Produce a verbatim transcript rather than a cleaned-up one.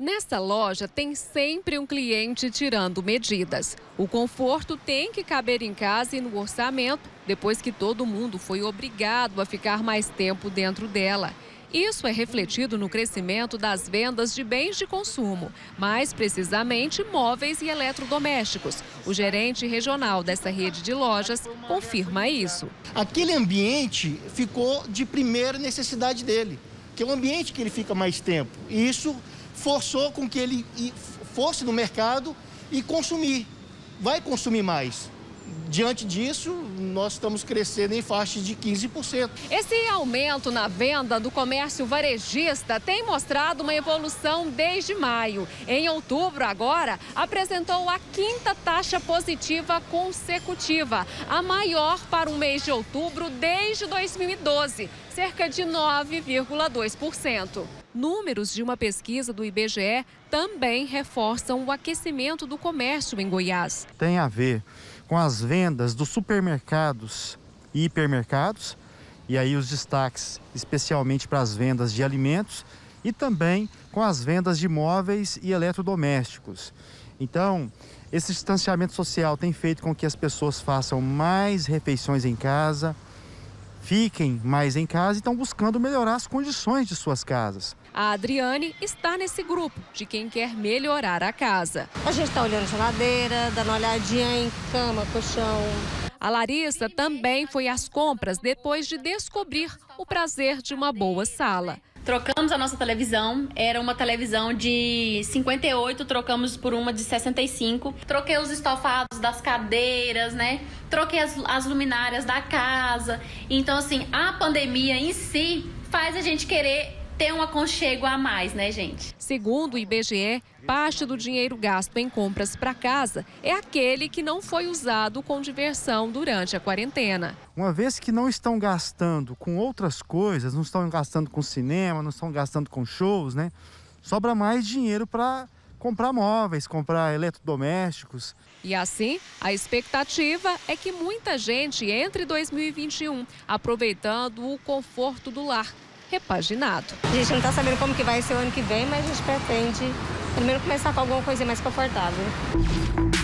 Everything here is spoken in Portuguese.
Nessa loja tem sempre um cliente tirando medidas. O conforto tem que caber em casa e no orçamento, depois que todo mundo foi obrigado a ficar mais tempo dentro dela. Isso é refletido no crescimento das vendas de bens de consumo, mais precisamente móveis e eletrodomésticos. O gerente regional dessa rede de lojas confirma isso. Aquele ambiente ficou de primeira necessidade dele, que é um ambiente que ele fica mais tempo. E isso forçou com que ele fosse no mercado e consumir, vai consumir mais. Diante disso, nós estamos crescendo em faixa de quinze por cento. Esse aumento na venda do comércio varejista tem mostrado uma evolução desde maio. Em outubro, agora, apresentou a quinta taxa positiva consecutiva, a maior para o mês de outubro desde dois mil e doze, cerca de nove vírgula dois por cento. Números de uma pesquisa do I B G E também reforçam o aquecimento do comércio em Goiás. Tem a ver com as vendas dos supermercados e hipermercados, e aí os destaques especialmente para as vendas de alimentos e também com as vendas de móveis e eletrodomésticos. Então, esse distanciamento social tem feito com que as pessoas façam mais refeições em casa, fiquem mais em casa e estão buscando melhorar as condições de suas casas. A Adriane está nesse grupo de quem quer melhorar a casa. A gente está olhando a geladeira, dando uma olhadinha em cama, colchão. A Larissa também foi às compras depois de descobrir o prazer de uma boa sala. Trocamos a nossa televisão, era uma televisão de cinquenta e oito, trocamos por uma de sessenta e cinco. Troquei os estofados das cadeiras, né? Troquei as, as luminárias da casa. Então, assim, a pandemia em si faz a gente querer ter um aconchego a mais, né, gente? Segundo o I B G E, parte do dinheiro gasto em compras para casa é aquele que não foi usado com diversão durante a quarentena. Uma vez que não estão gastando com outras coisas, não estão gastando com cinema, não estão gastando com shows, né? Sobra mais dinheiro para comprar móveis, comprar eletrodomésticos. E assim, a expectativa é que muita gente entre dois mil e vinte e um aproveitando o conforto do lar repaginado. A gente não está sabendo como que vai ser o ano que vem, mas a gente pretende primeiro começar com alguma coisa mais confortável.